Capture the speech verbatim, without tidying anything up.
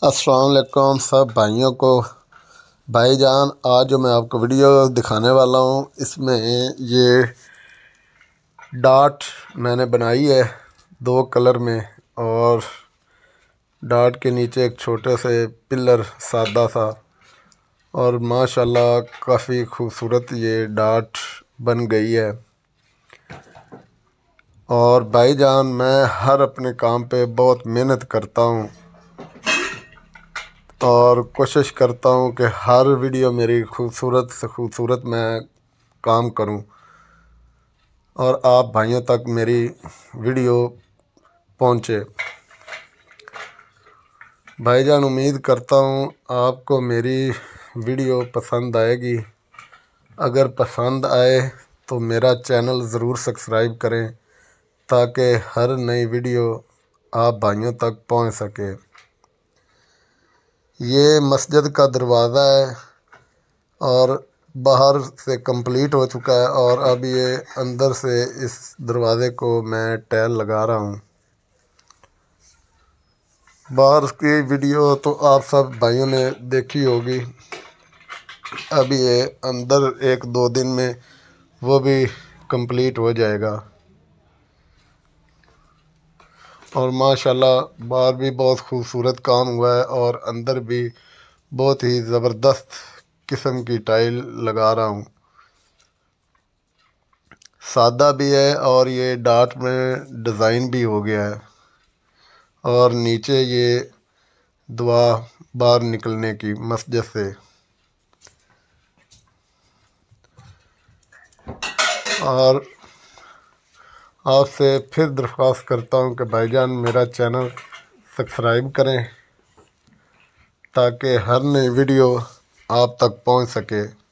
अस्सलाम वालेकुम सब भाइयों को। भाईजान आज जो मैं आपको वीडियो दिखाने वाला हूँ इसमें ये डाट मैंने बनाई है दो कलर में, और डाट के नीचे एक छोटे से पिलर सादा सा, और माशाल्लाह काफ़ी खूबसूरत ये डाट बन गई है। और भाईजान मैं हर अपने काम पे बहुत मेहनत करता हूँ और कोशिश करता हूँ कि हर वीडियो मेरी खूबसूरत से खूबसूरत मैं काम करूँ और आप भाइयों तक मेरी वीडियो पहुँचे। भाईजान उम्मीद करता हूँ आपको मेरी वीडियो पसंद आएगी। अगर पसंद आए तो मेरा चैनल ज़रूर सब्सक्राइब करें ताकि हर नई वीडियो आप भाइयों तक पहुँच सके। ये मस्जिद का दरवाज़ा है और बाहर से कंप्लीट हो चुका है, और अब ये अंदर से इस दरवाज़े को मैं टाइल लगा रहा हूँ। बाहर की वीडियो तो आप सब भाइयों ने देखी होगी। अब ये अंदर एक दो दिन में वो भी कंप्लीट हो जाएगा। और माशाल्लाह बाहर भी बहुत खूबसूरत काम हुआ है और अंदर भी बहुत ही ज़बरदस्त किस्म की टाइल लगा रहा हूँ। सादा भी है और ये डाट में डिज़ाइन भी हो गया है, और नीचे ये दुआ बाहर निकलने की मस्जिद से। और आपसे फिर दरख्वास्त करता हूँ कि भाईजान मेरा चैनल सब्सक्राइब करें ताकि हर नई वीडियो आप तक पहुँच सके।